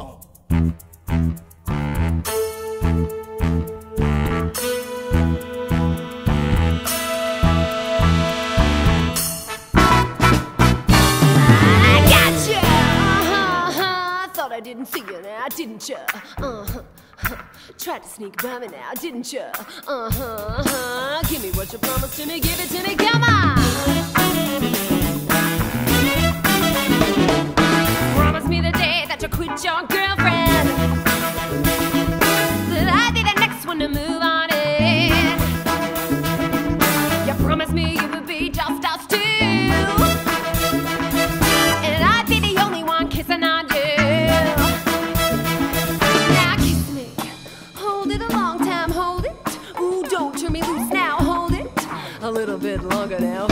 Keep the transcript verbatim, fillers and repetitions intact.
song. I got you. Uh-huh. Thought I didn't see you now, didn't you? Uh-huh. Tried to sneak by me now, didn't you? Uh-huh. Uh-huh. Give me what you promised to me, give it to me, come on. Promise me the day that you quit your girlfriend, that I'd be the next one to move on in. You promised me you would be just us two, and I'd be the only one kissing on you. Now kiss me, hold it a long time, hold it. Ooh, don't turn me loose now, hold it a little bit longer now.